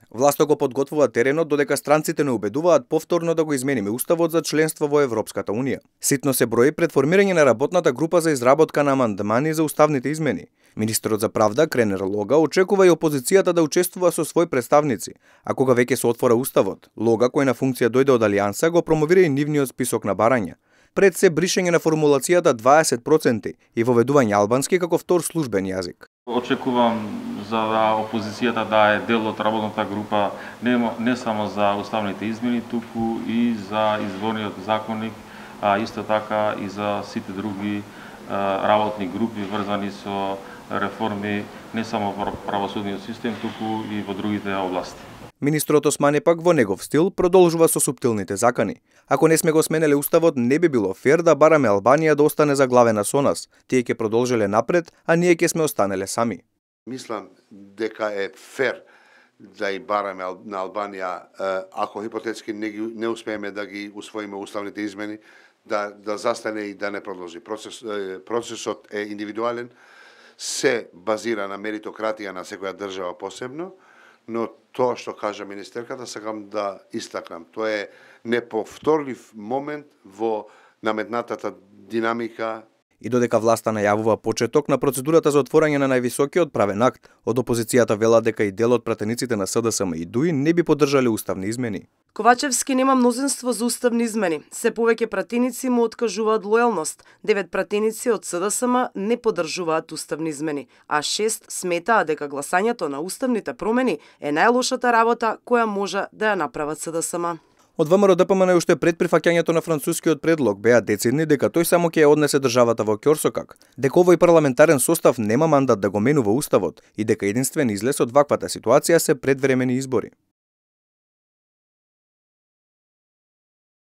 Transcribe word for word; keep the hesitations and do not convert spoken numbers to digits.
Власта го подготвува теренот додека странците не убедуваат повторно да го измениме уставот за членство во Европската унија. Ситно се брои пред формирање на работната група за изработка на амандмани за уставните измени. Министерот за правда Кренер Лога очекува и опозицијата да учествува со своји представници, а кога веќе се отвора уставот, Лога кој на функција дојде од Алијанса го промовира и нивниот список на барања. Пред се бришење на формулацијата дваесет проценти и воведување албански како втор службен јазик. Очекувам за да опозицијата да е дел од работната група не, не само за уставните измени, туку и за изборниот законник, а исто така и за сите други а, работни групи врзани со реформи не само во правосудниот систем, туку и во другите области. Министрот Османи пак во негов стил продолжува со суптилните закани. Ако не сме го сменеле уставот, не би било фер да бараме Албанија да остане заглавена со нас. Тие ќе продолжиле напред, а ние ќе сме останеле сами. Мислам дека е фер да и бараме на Албанија, ако хипотетски не, ги, не успееме да ги усвоиме уставните измени, да, да застане и да не продолжи. Процес, процесот е индивидуален, се базира на меритократија на секоја држава посебно, но тоа што кажа министерката сакам да истакнам. Тоа е неповторлив момент во наметнатата динамика. И додека власта најавува почеток на процедурата за отворање на највисокиот правен акт, од опозицијата велат дека и дел од пратениците на СДСМ и ДУИ не би поддржале уставни измени. Ковачевски нема мнозинство за уставни измени. Се повеќе пратеници му откажуваат лојалност. Девет пратеници од СДСМ не поддржуваат уставни измени, а шест сметаат дека гласањето на уставните промени е најлошата работа која може да ја направат СДСМ. Од ВМРО Д П М Н уште пред прифаќањето на францускиот предлог беа децидни дека тој само ќе ја однесе државата во ќорсокак, дека овој парламентарен состав нема мандат да го менува уставот и дека единствен излез од ваквата ситуација се предвремени избори.